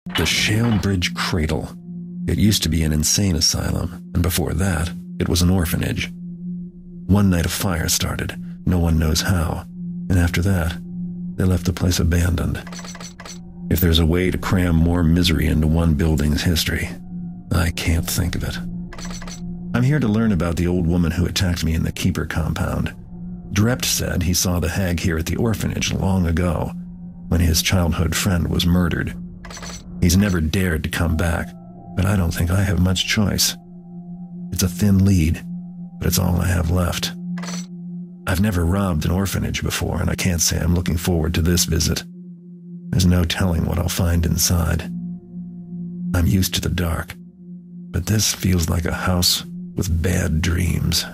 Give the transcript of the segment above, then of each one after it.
The Shalebridge Cradle. It used to be an insane asylum, and before that, it was an orphanage. One night a fire started, no one knows how, and after that, they left the place abandoned. If there's a way to cram more misery into one building's history, I can't think of it. I'm here to learn about the old woman who attacked me in the Keeper compound. Drept said he saw the hag here at the orphanage long ago, when his childhood friend was murdered. He's never dared to come back, but I don't think I have much choice. It's a thin lead, but it's all I have left. I've never robbed an orphanage before, and I can't say I'm looking forward to this visit. There's no telling what I'll find inside. I'm used to the dark, but this feels like a house with bad dreams.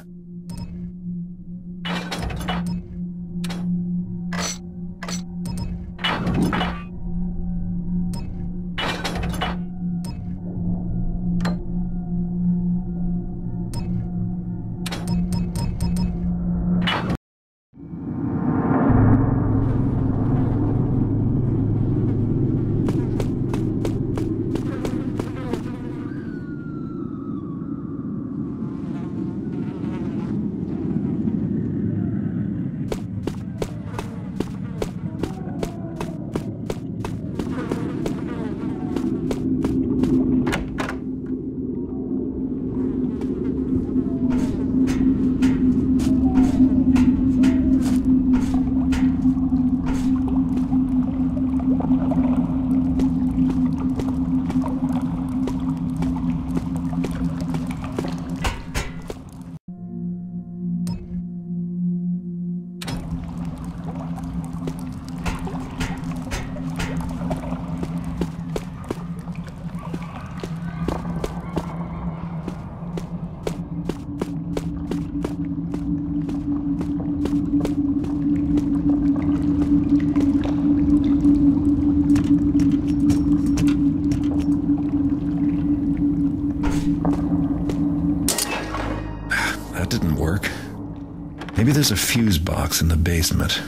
That didn't work. Maybe there's a fuse box in the basement.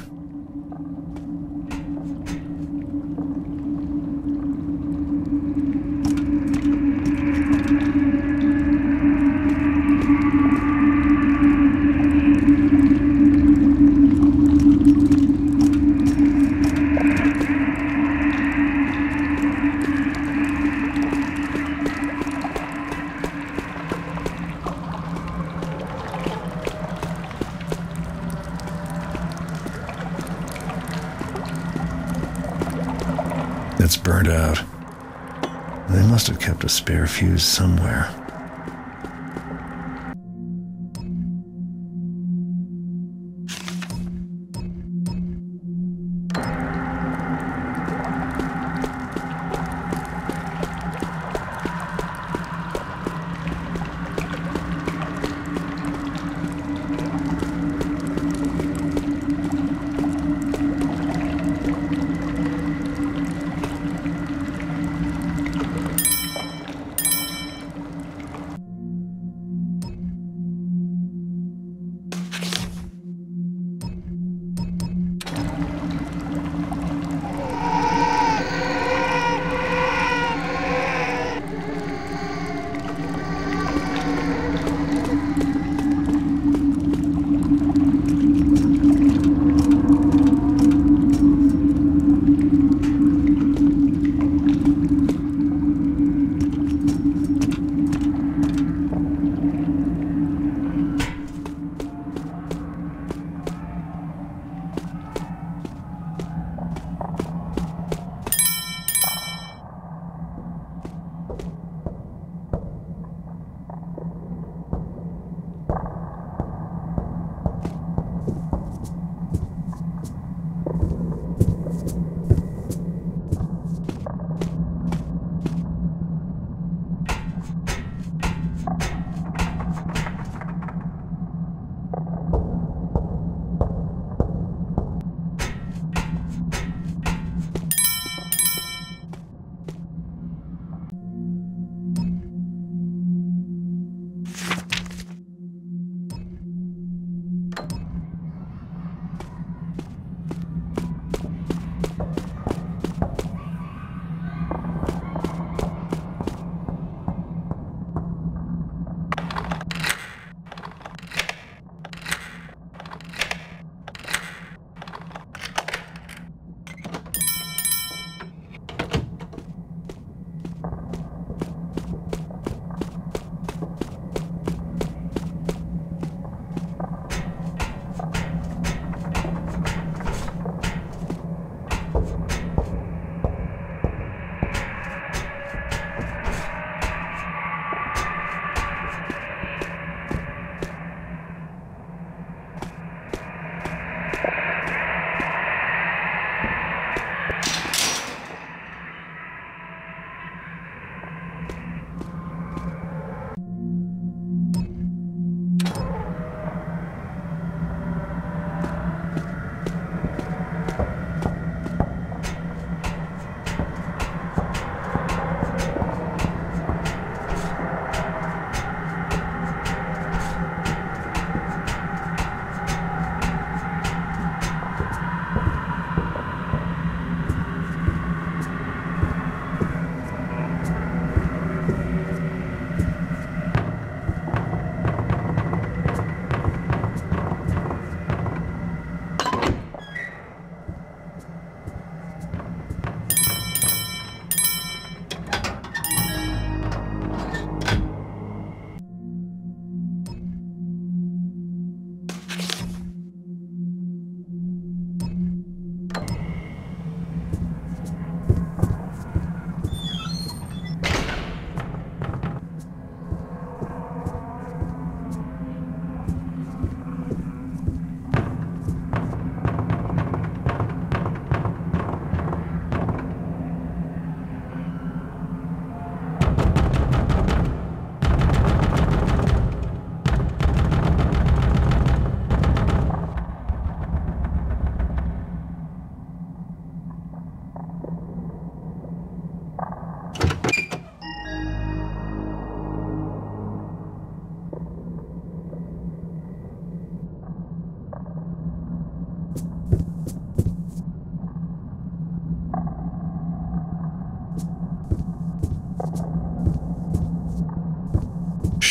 It's burnt out. They must have kept a spare fuse somewhere.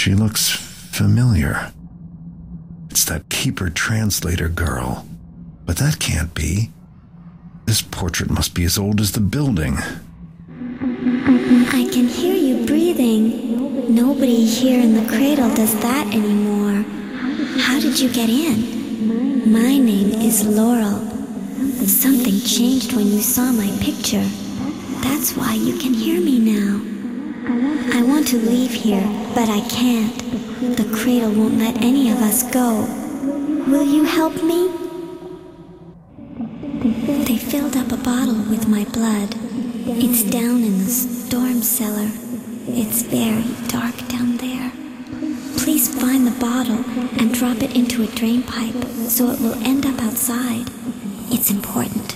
She looks familiar. It's that keeper translator girl. But that can't be. This portrait must be as old as the building. I can hear you breathing. Nobody here in the cradle does that anymore. How did you get in? My name is Laurel. Something changed when you saw my picture. That's why you can hear me now. I want to leave here, but I can't. The cradle won't let any of us go. Will you help me? They filled up a bottle with my blood. It's down in the storm cellar. It's very dark down there. Please find the bottle and drop it into a drain pipe so it will end up outside. It's important.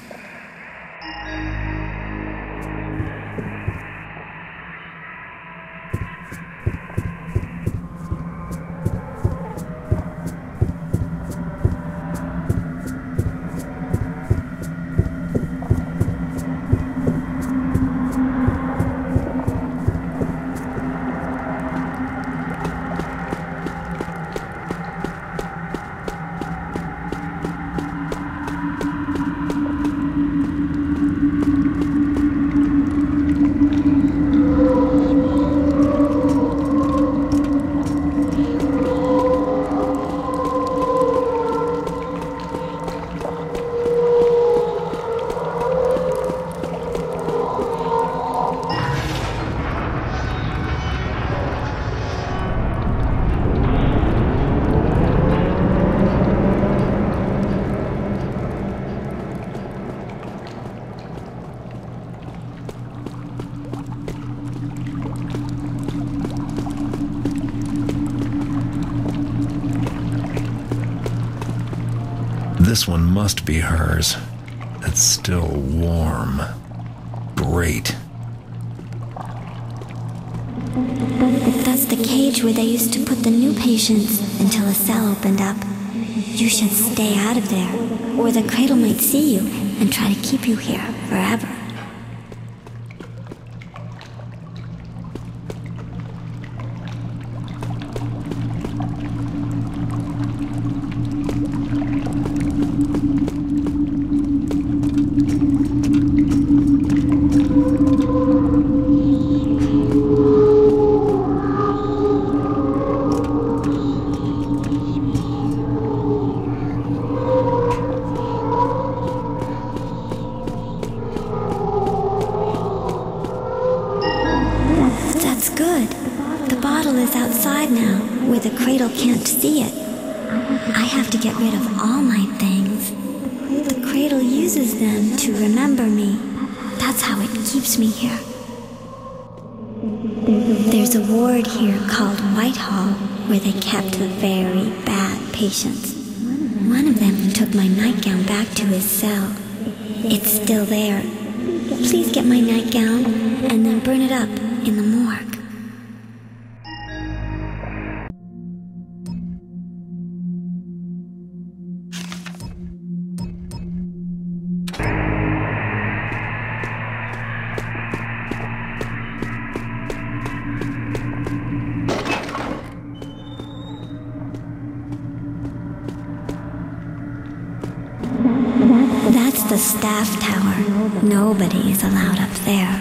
This one must be hers. It's still warm. Great. That's the cage where they used to put the new patients until a cell opened up. You should stay out of there, or the cradle might see you and try to keep you here forever. Outside now, where the cradle can't see it. I have to get rid of all my things. The cradle uses them to remember me. That's how it keeps me here. There's a ward here called Whitehall, where they kept the very bad patients. One of them took my nightgown back to his cell. It's still there. Please get my nightgown and then burn it up in the morgue. That's the staff tower. Nobody is allowed up there.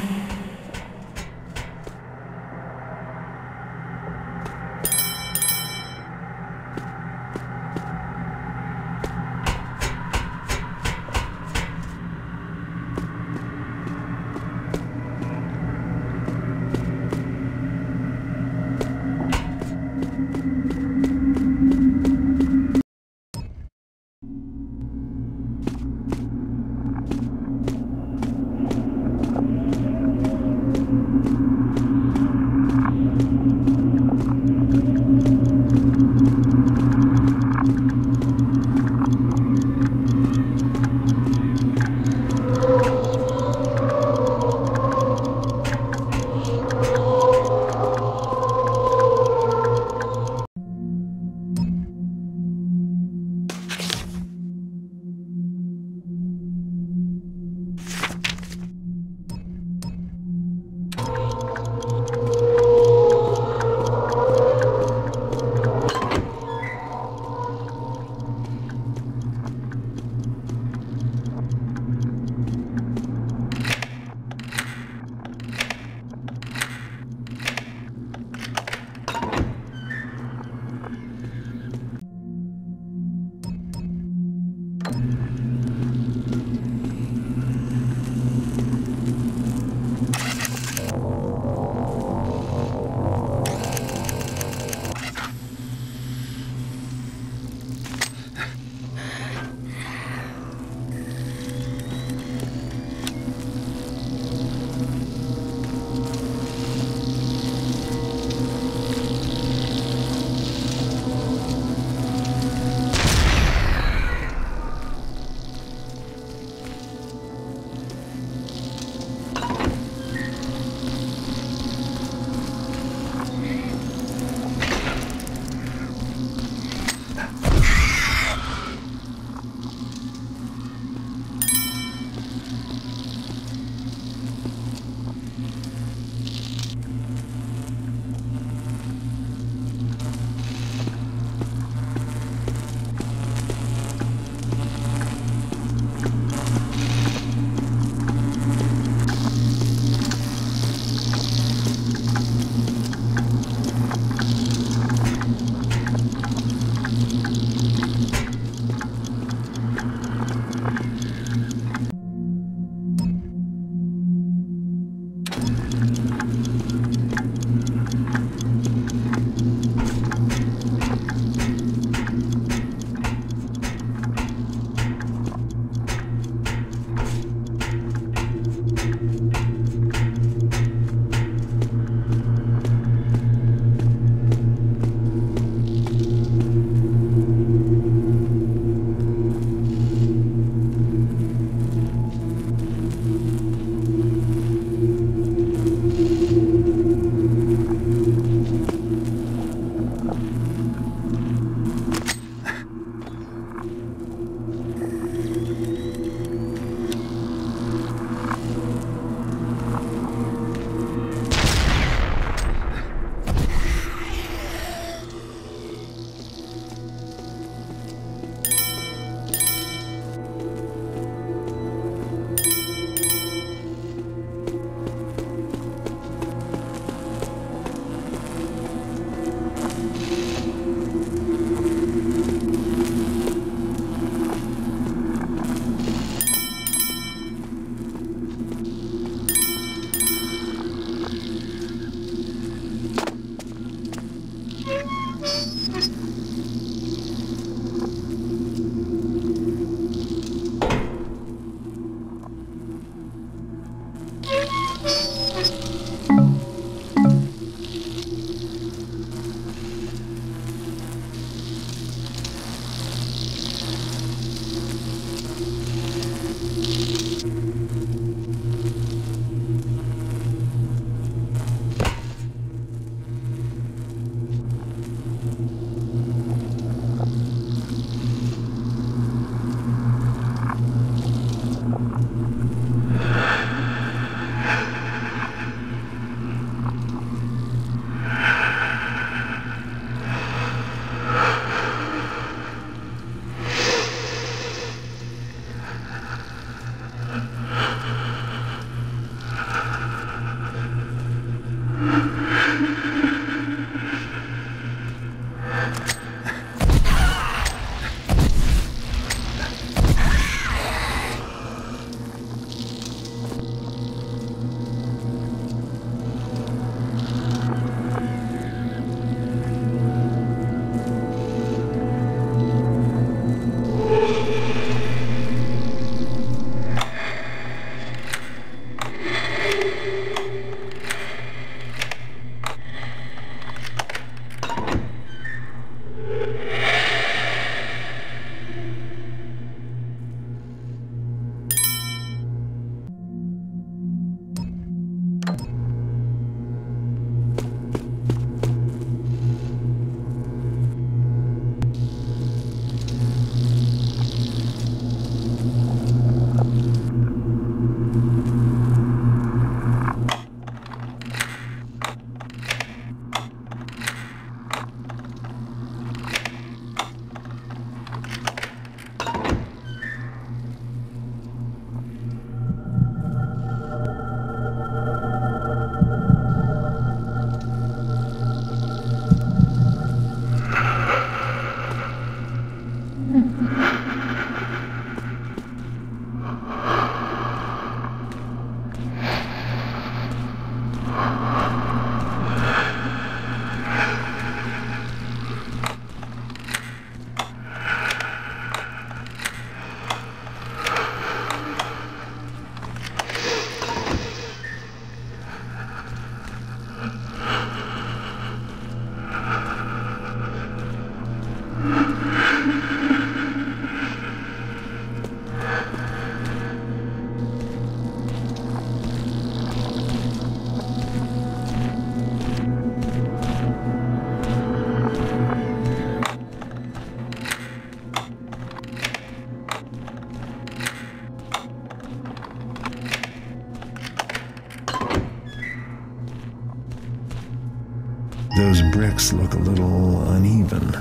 Those bricks look a little uneven.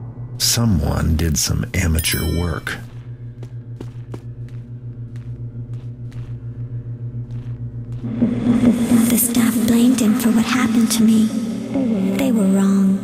Someone did some amateur work. The staff blamed him for what happened to me. They were wrong.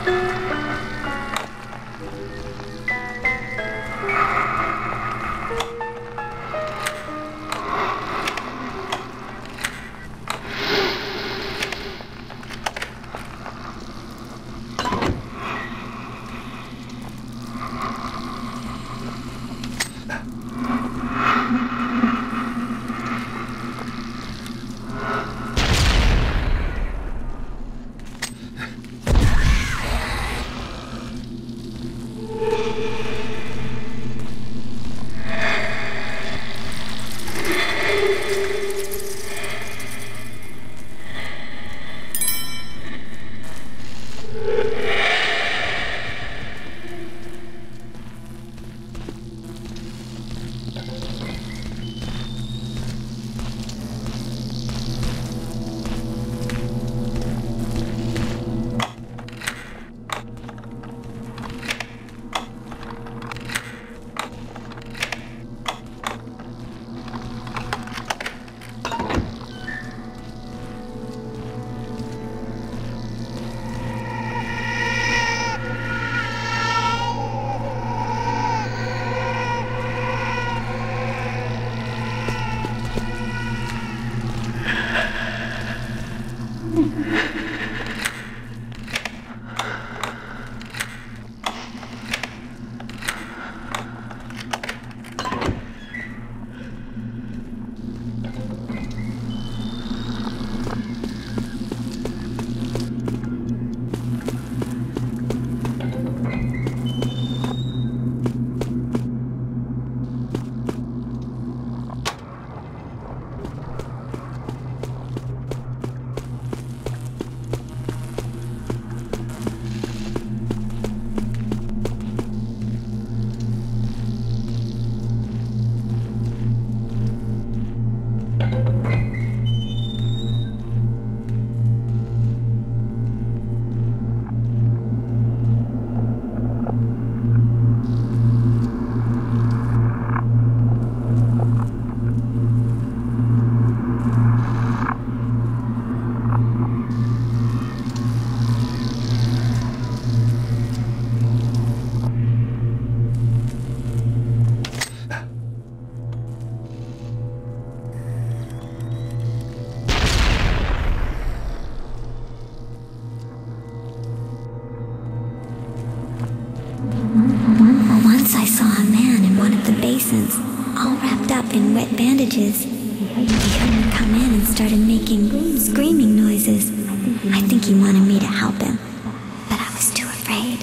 all wrapped up in wet bandages. He heard me come in and started making screaming noises. I think he wanted me to help him, but I was too afraid.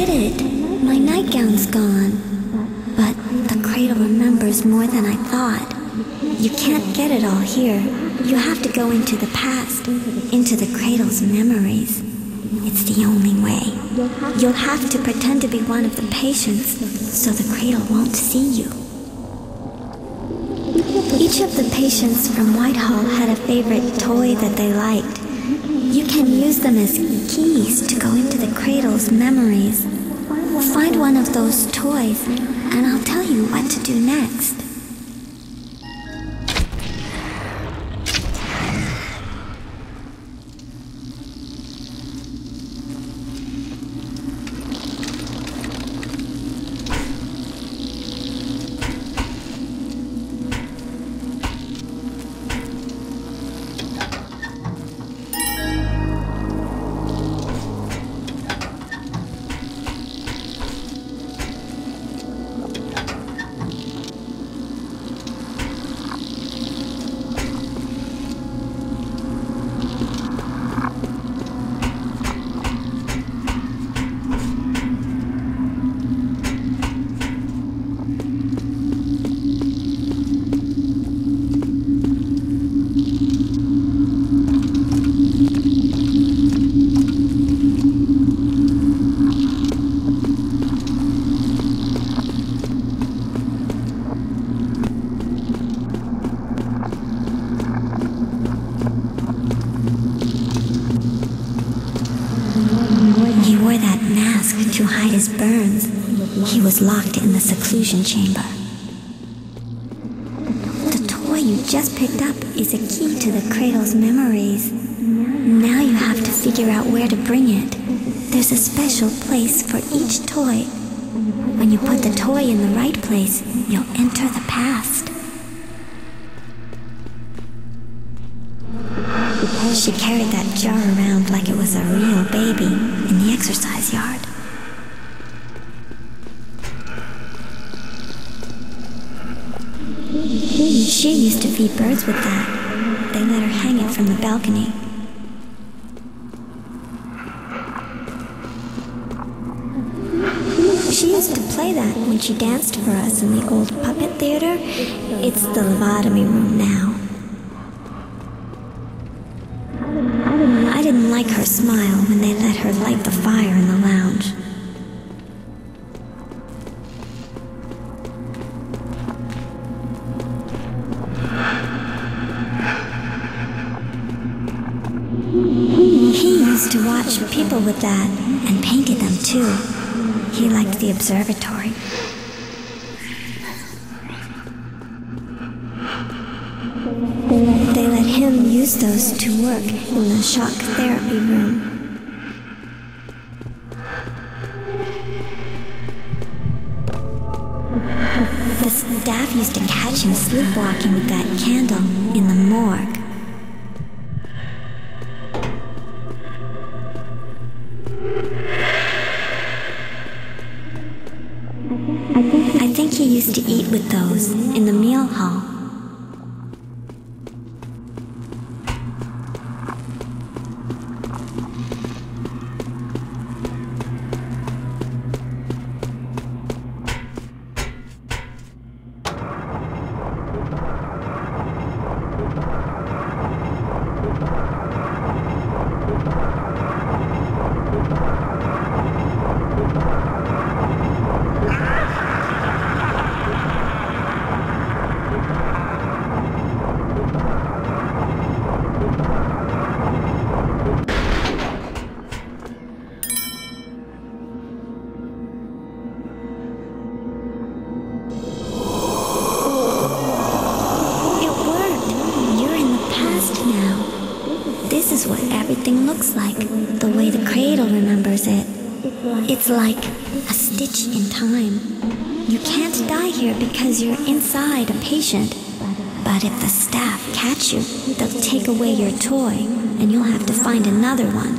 did it. My nightgown's gone. But the cradle remembers more than I thought. You can't get it all here. You have to go into the past, into the cradle's memories. It's the only way. You'll have to pretend to be one of the patients, so the cradle won't see you. Each of the patients from Whitehall had a favorite toy that they liked. You can use them as keys to go into the cradle's memories. Find one of those toys, and I'll tell you what to do next. To hide his burns, he was locked in the seclusion chamber. The toy you just picked up is a key to the cradle's memories. Now you have to figure out where to bring it. There's a special place for each toy. When you put the toy in the right place, you'll enter the past. She carried that jar around like it was a real baby in the exercise yard. She used to feed birds with that. They let her hang it from the balcony. She used to play that when she danced for us in the old puppet theater. It's the lobotomy room now. I didn't like her smile when they let her light the fire in the lounge. He used to watch people with that and painted them too. He liked the observatory. They let him use those to work in the shock therapy room. The staff used to catch him sleepwalking with that candle in the morgue. I think he used to eat with those in the meal hall. This is what everything looks like, the way the cradle remembers it. It's like a stitch in time. You can't die here because you're inside a patient. But if the staff catch you, they'll take away your toy, and you'll have to find another one.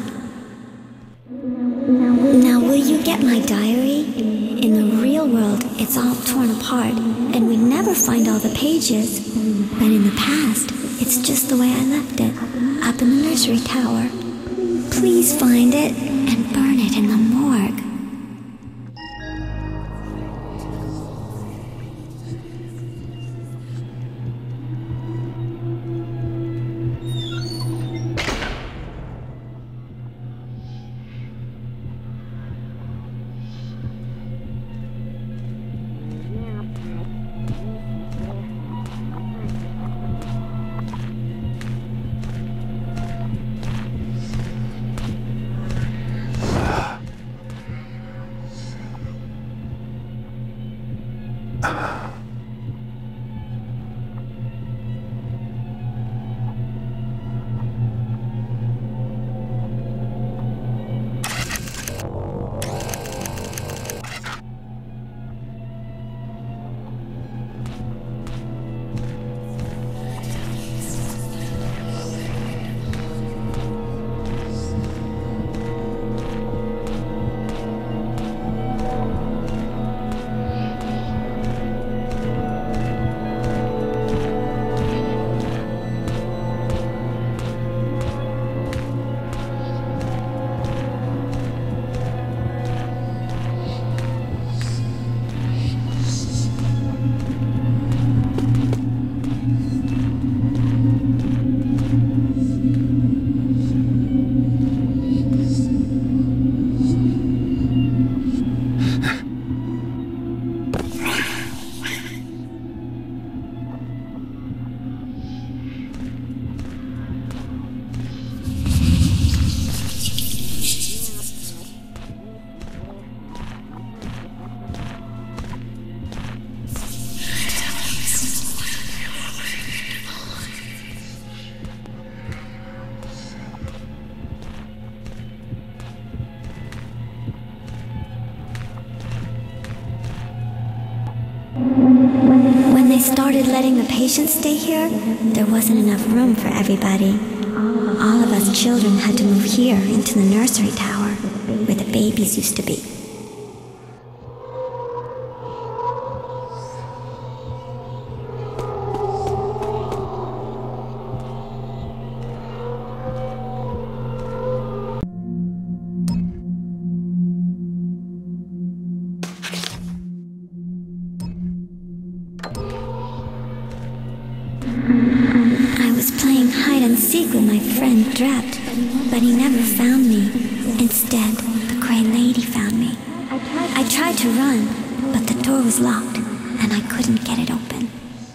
Now, will you get my diary? In the real world, it's all torn apart, and we never find all the pages. But in the past, it's just the way I left it, up in the nursery tower. Please find it and burn it in the morgue. started letting the patients stay here, there wasn't enough room for everybody. All of us children had to move here into the nursery tower, where the babies used to be. I was playing hide and seek with my friend Drept, but he never found me. Instead, the Gray Lady found me. I tried to run, but the door was locked, and I couldn't get it open.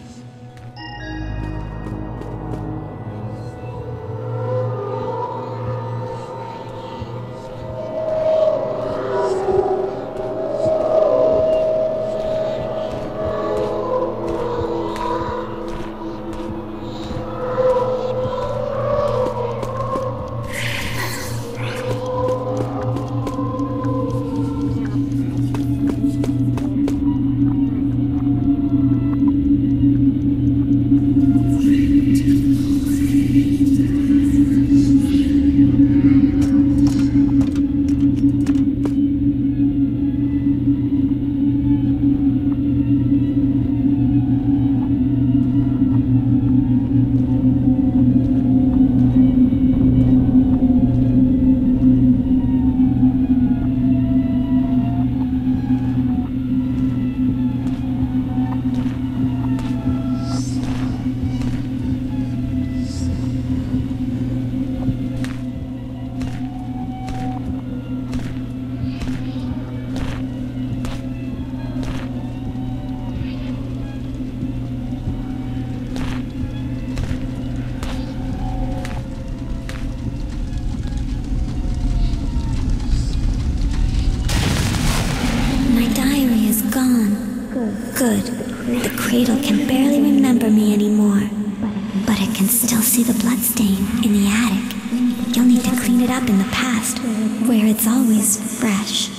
Good. The cradle can barely remember me anymore, but it can still see the bloodstain in the attic. You'll need to clean it up in the past, where it's always fresh.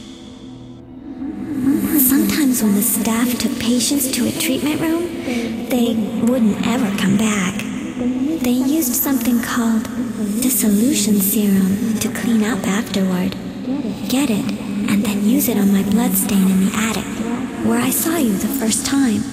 Sometimes when the staff took patients to a treatment room, they wouldn't ever come back. They used something called dissolution serum to clean up afterward. Get it, and then use it on my bloodstain in the attic, where I saw you the first time.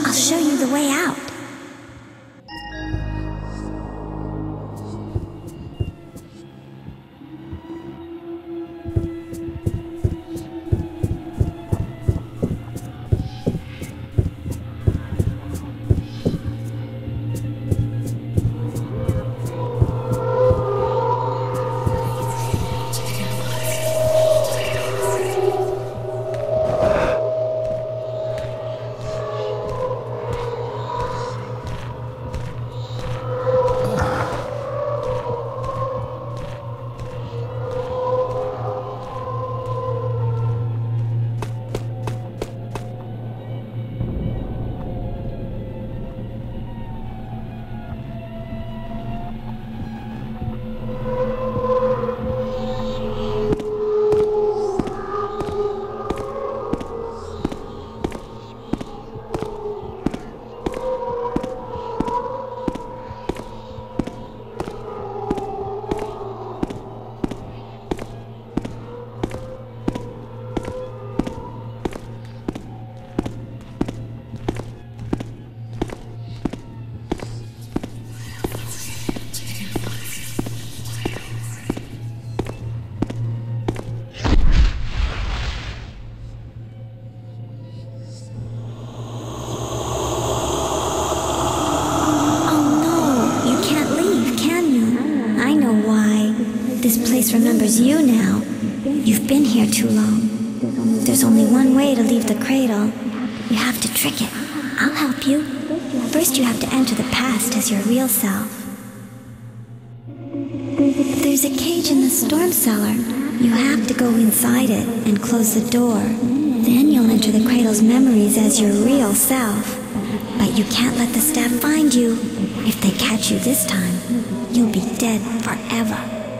I'll show you the way out. Remembers you now. You've been here too long. There's only one way to leave the cradle. You have to trick it. I'll help you. First you have to enter the past as your real self. There's a cage in the storm cellar. You have to go inside it and close the door. Then you'll enter the cradle's memories as your real self. But you can't let the staff find you. If they catch you this time, you'll be dead forever.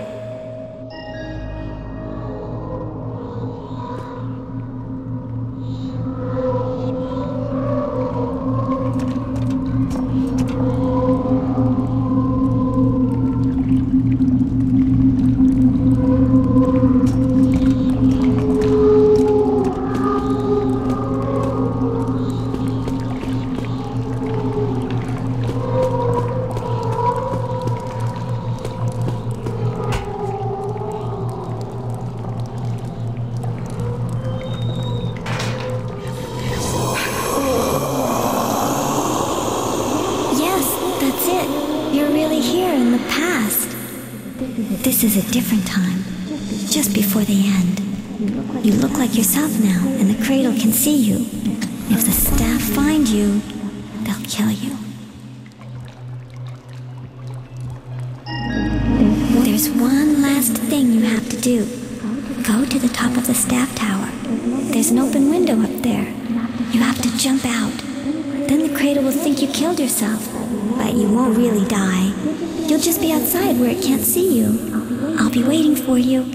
This is a different time, just before the end. You look like yourself now, and the cradle can see you. If the staff find you, they'll kill you. There's one last thing you have to do. Go to the top of the staff tower. There's an open window up there. You have to jump out. Then the cradle will think you killed yourself, but you won't really die. You'll just be outside where it can't see you. I'll be waiting for you.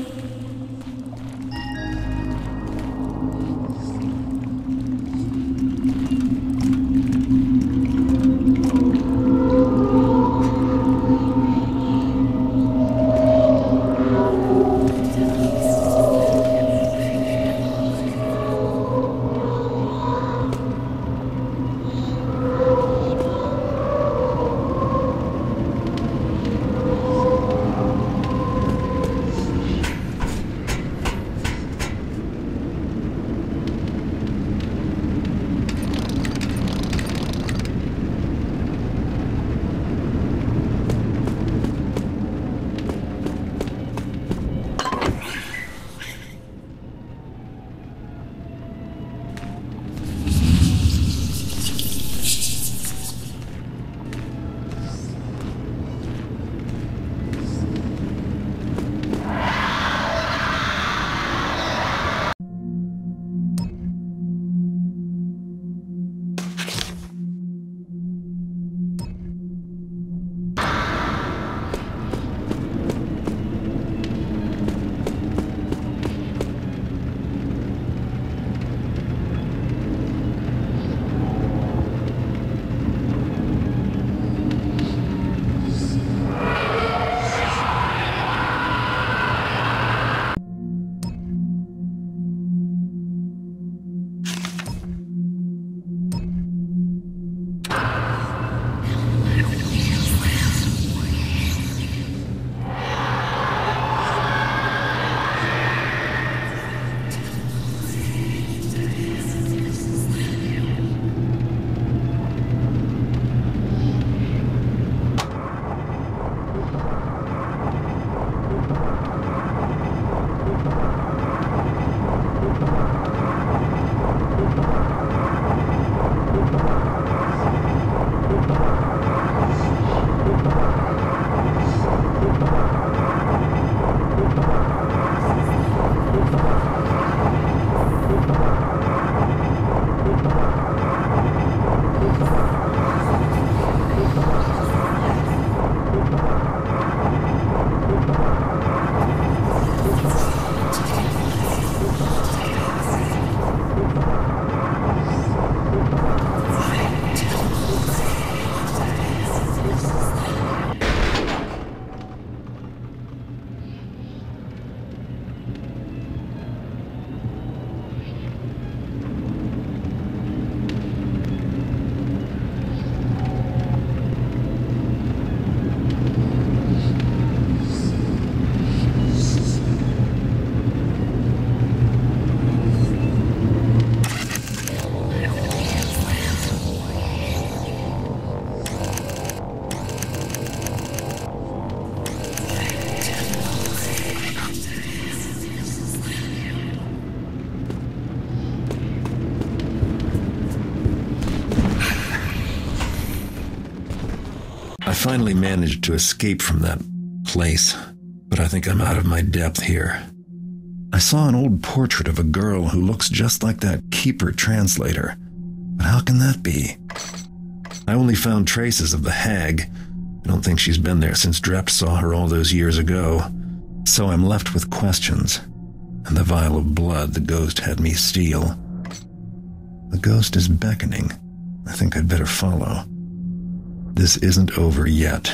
I finally managed to escape from that place, but I think I'm out of my depth here. I saw an old portrait of a girl who looks just like that keeper translator, but how can that be? I only found traces of the hag. I don't think she's been there since Drept saw her all those years ago, so I'm left with questions, and the vial of blood the ghost had me steal. The ghost is beckoning. I think I'd better follow. This isn't over yet.